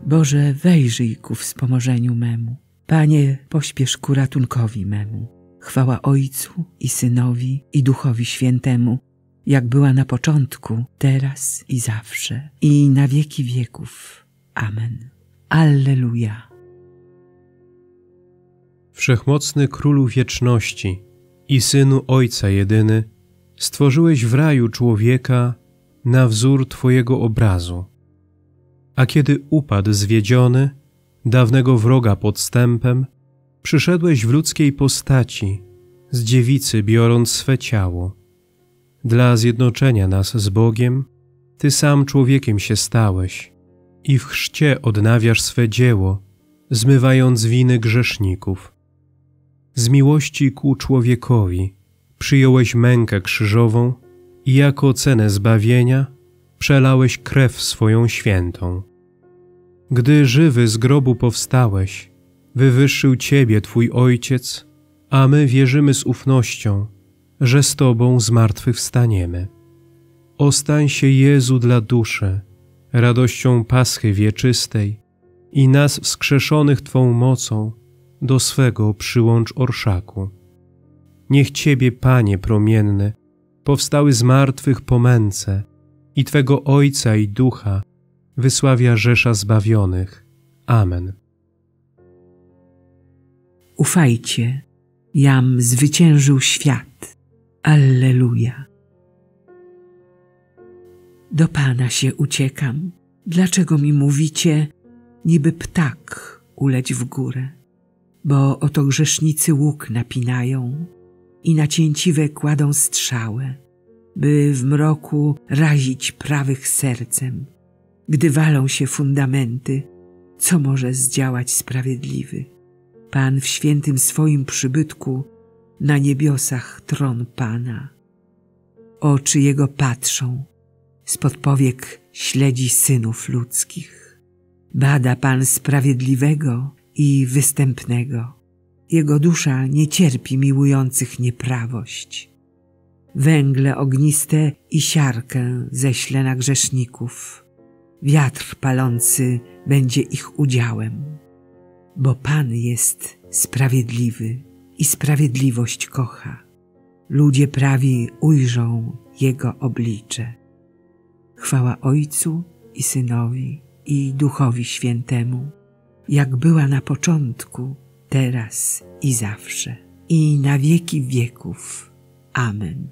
Boże, wejrzyj ku wspomożeniu memu. Panie, pośpiesz ku ratunkowi memu. Chwała Ojcu i Synowi i Duchowi Świętemu, jak była na początku, teraz i zawsze, i na wieki wieków. Amen. Alleluja. Wszechmocny Królu wieczności i Synu Ojca jedyny, stworzyłeś w raju człowieka na wzór Twojego obrazu. A kiedy upadł zwiedziony, dawnego wroga podstępem, przyszedłeś w ludzkiej postaci, z dziewicy biorąc swe ciało. Dla zjednoczenia nas z Bogiem, Ty sam człowiekiem się stałeś i w chrzcie odnawiasz swe dzieło, zmywając winy grzeszników. Z miłości ku człowiekowi przyjąłeś mękę krzyżową i jako cenę zbawienia przelałeś krew swoją świętą. Gdy żywy z grobu powstałeś, wywyższył Ciebie Twój Ojciec, a my wierzymy z ufnością, że z Tobą zmartwychwstaniemy. Ostań się Jezu dla duszy, radością Paschy wieczystej i nas wskrzeszonych Twą mocą do swego przyłącz orszaku. Niech Ciebie, Panie promienny, powstały z martwych po męce i Twego Ojca i Ducha wysławia rzesza zbawionych. Amen. Ufajcie, jam zwyciężył świat. Alleluja. Do Pana się uciekam. Dlaczego mi mówicie, niby ptak uleć w górę? Bo oto grzesznicy łuk napinają i na cięciwe kładą strzałę, by w mroku razić prawych sercem. Gdy walą się fundamenty, co może zdziałać sprawiedliwy? Pan w świętym swoim przybytku, na niebiosach tron Pana. Oczy Jego patrzą, spod powiek śledzi synów ludzkich. Bada Pan sprawiedliwego i występnego. Jego dusza nie cierpi miłujących nieprawość. Węgle ogniste i siarkę ześle na grzeszników. Wiatr palący będzie ich udziałem. Bo Pan jest sprawiedliwy i sprawiedliwość kocha. Ludzie prawi ujrzą Jego oblicze. Chwała Ojcu i Synowi i Duchowi Świętemu, jak była na początku, teraz i zawsze, i na wieki wieków. Amen.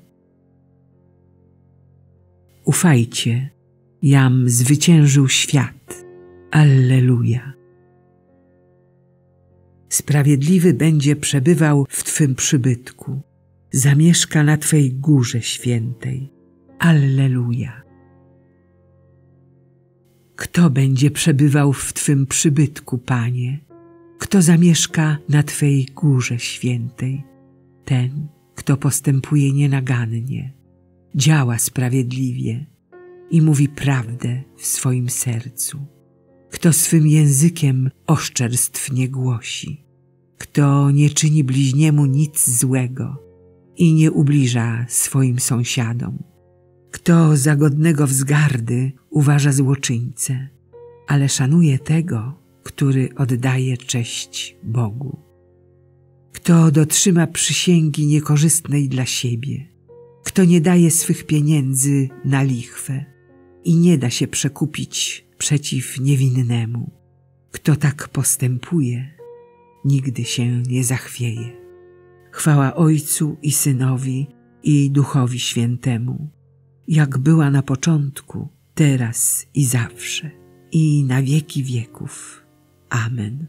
Ufajcie, jam zwyciężył świat. Alleluja. Sprawiedliwy będzie przebywał w Twym przybytku, zamieszka na Twej górze świętej. Alleluja. Kto będzie przebywał w Twym przybytku, Panie? Kto zamieszka na Twej górze świętej? Ten, kto postępuje nienagannie, działa sprawiedliwie i mówi prawdę w swoim sercu. Kto swym językiem oszczerstw nie głosi, kto nie czyni bliźniemu nic złego i nie ubliża swoim sąsiadom, kto za godnego wzgardy uważa złoczyńcę, ale szanuje tego, który oddaje cześć Bogu. Kto dotrzyma przysięgi niekorzystnej dla siebie, kto nie daje swych pieniędzy na lichwę i nie da się przekupić przeciw niewinnemu. Kto tak postępuje, nigdy się nie zachwieje. Chwała Ojcu i Synowi i Duchowi Świętemu, jak była na początku, teraz i zawsze, i na wieki wieków. Amen.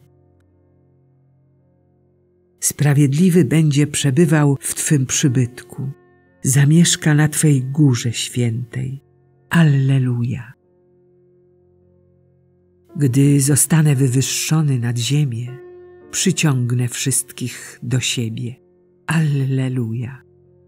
Sprawiedliwy będzie przebywał w Twym przybytku, zamieszka na Twej górze świętej. Alleluja. Gdy zostanę wywyższony nad ziemię, przyciągnę wszystkich do siebie. Alleluja.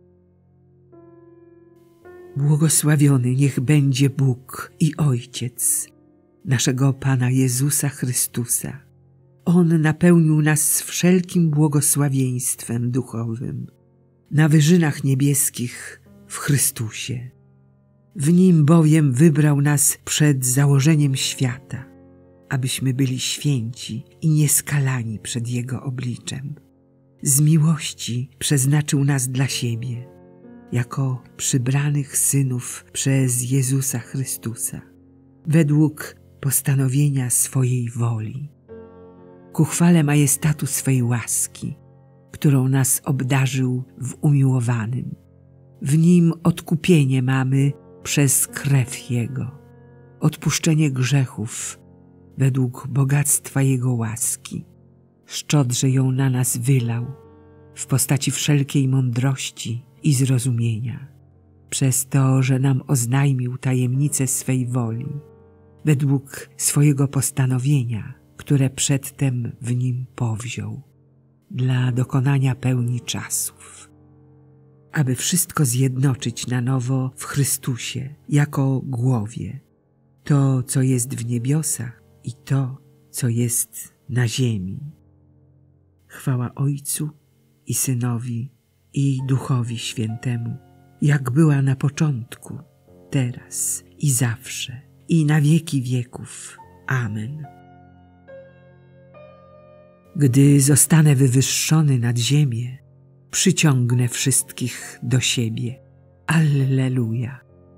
Błogosławiony niech będzie Bóg i Ojciec naszego Pana Jezusa Chrystusa. On napełnił nas wszelkim błogosławieństwem duchowym na wyżynach niebieskich w Chrystusie. W Nim bowiem wybrał nas przed założeniem świata, abyśmy byli święci i nieskalani przed Jego obliczem. Z miłości przeznaczył nas dla siebie, jako przybranych synów przez Jezusa Chrystusa, według postanowienia swojej woli, ku chwale majestatu swej łaski, którą nas obdarzył w umiłowanym. W Nim odkupienie mamy przez krew Jego, odpuszczenie grzechów według bogactwa Jego łaski. Szczodrze ją na nas wylał w postaci wszelkiej mądrości i zrozumienia, przez to, że nam oznajmił tajemnicę swej woli, według swojego postanowienia, które przedtem w Nim powziął, dla dokonania pełni czasów, aby wszystko zjednoczyć na nowo w Chrystusie jako głowie, to, co jest w niebiosach i to, co jest na ziemi. Chwała Ojcu i Synowi i Duchowi Świętemu, jak była na początku, teraz i zawsze, i na wieki wieków. Amen. Gdy zostanę wywyższony nad ziemię, przyciągnę wszystkich do siebie. Alleluja.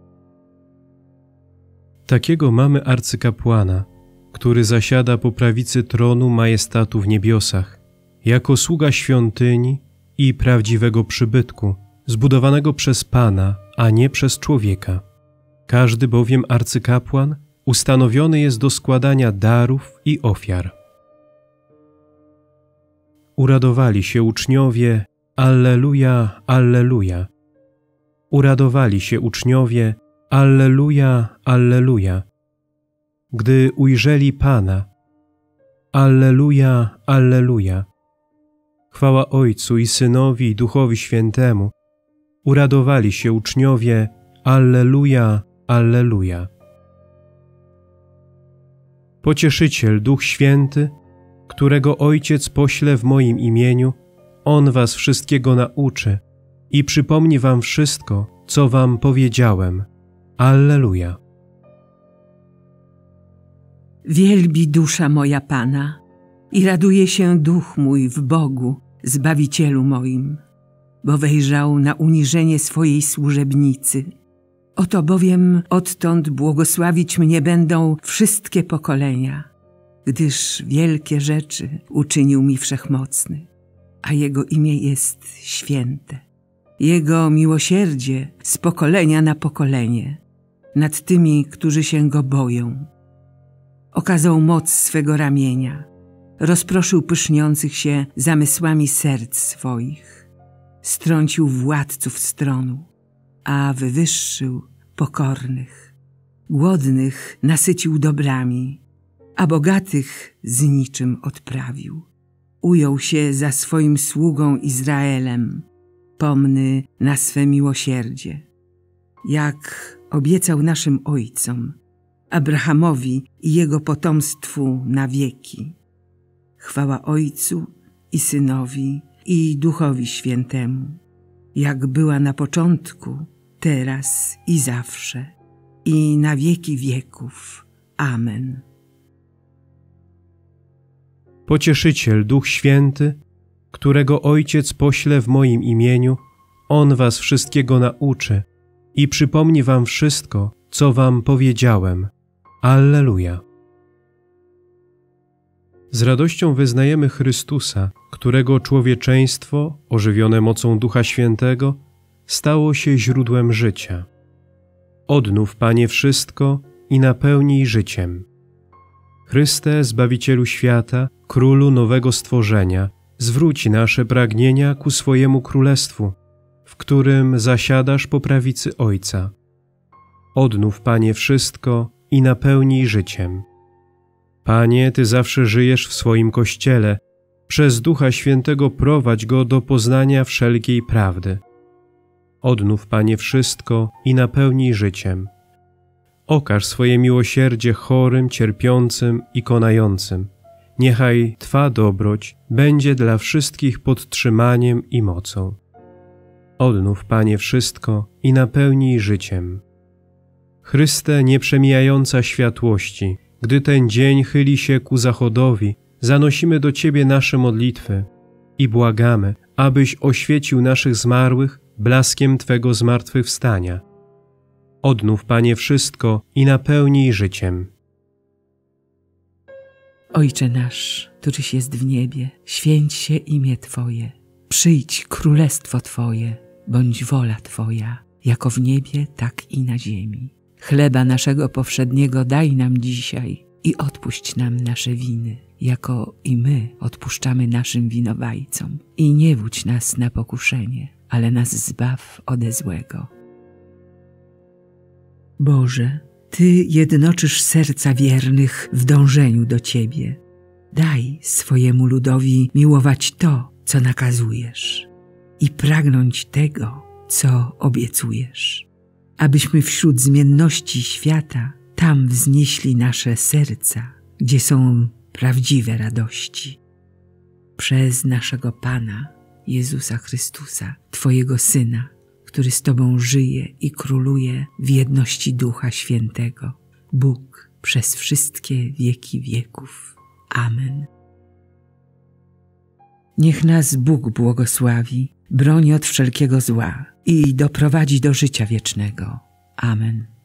Takiego mamy arcykapłana, który zasiada po prawicy tronu majestatu w niebiosach, jako sługa świątyni i prawdziwego przybytku, zbudowanego przez Pana, a nie przez człowieka. Każdy bowiem arcykapłan ustanowiony jest do składania darów i ofiar. Uradowali się uczniowie, Alleluja, Alleluja. Uradowali się uczniowie, Alleluja, Alleluja. Gdy ujrzeli Pana, Alleluja, Alleluja. Chwała Ojcu i Synowi i Duchowi Świętemu. Uradowali się uczniowie, Alleluja, Alleluja. Pocieszyciel, Duch Święty, którego Ojciec pośle w moim imieniu, On was wszystkiego nauczy i przypomni wam wszystko, co wam powiedziałem. Alleluja. Wielbi dusza moja Pana i raduje się duch mój w Bogu, Zbawicielu moim, bo wejrzał na uniżenie swojej służebnicy. Oto bowiem odtąd błogosławić mnie będą wszystkie pokolenia, gdyż wielkie rzeczy uczynił mi Wszechmocny, a Jego imię jest święte. Jego miłosierdzie z pokolenia na pokolenie nad tymi, którzy się Go boją. Okazał moc swego ramienia, rozproszył pyszniących się zamysłami serc swoich, strącił władców stronu, a wywyższył pokornych. Głodnych nasycił dobrami, a bogatych z niczym odprawił. Ujął się za swoim sługą Izraelem, pomny na swe miłosierdzie, jak obiecał naszym ojcom, Abrahamowi i jego potomstwu na wieki. Chwała Ojcu i Synowi i Duchowi Świętemu, jak była na początku, teraz i zawsze, i na wieki wieków. Amen. Pocieszyciel, Duch Święty, którego Ojciec pośle w moim imieniu, On was wszystkiego nauczy i przypomni wam wszystko, co wam powiedziałem. Alleluja. Z radością wyznajemy Chrystusa, którego człowieczeństwo, ożywione mocą Ducha Świętego, stało się źródłem życia. Odnów, Panie, wszystko i napełnij życiem. Chryste, Zbawicielu świata, Królu nowego stworzenia, zwróć nasze pragnienia ku swojemu królestwu, w którym zasiadasz po prawicy Ojca. Odnów, Panie, wszystko i napełnij życiem. Panie, Ty zawsze żyjesz w swoim Kościele, przez Ducha Świętego prowadź go do poznania wszelkiej prawdy. Odnów, Panie, wszystko i napełnij życiem. Okaż swoje miłosierdzie chorym, cierpiącym i konającym. Niechaj Twa dobroć będzie dla wszystkich podtrzymaniem i mocą. Odnów, Panie, wszystko i napełnij życiem. Chryste, nieprzemijająca światłości, Gdy ten dzień chyli się ku zachodowi, zanosimy do Ciebie nasze modlitwy i błagamy, abyś oświecił naszych zmarłych blaskiem Twego zmartwychwstania. Odnów, Panie, wszystko i napełnij życiem. Ojcze nasz, któryś jest w niebie, święć się imię Twoje. Przyjdź królestwo Twoje, bądź wola Twoja, jako w niebie, tak i na ziemi. Chleba naszego powszedniego daj nam dzisiaj i odpuść nam nasze winy, jako i my odpuszczamy naszym winowajcom. I nie wódź nas na pokuszenie, ale nas zbaw ode złego. Boże, Ty jednoczysz serca wiernych w dążeniu do Ciebie. Daj swojemu ludowi miłować to, co nakazujesz i pragnąć tego, co obiecujesz, abyśmy wśród zmienności świata tam wznieśli nasze serca, gdzie są prawdziwe radości. Przez naszego Pana, Jezusa Chrystusa, Twojego Syna, który z Tobą żyje i króluje w jedności Ducha Świętego, Bóg przez wszystkie wieki wieków. Amen. Niech nas Bóg błogosławi, broni od wszelkiego zła i doprowadzi do życia wiecznego. Amen.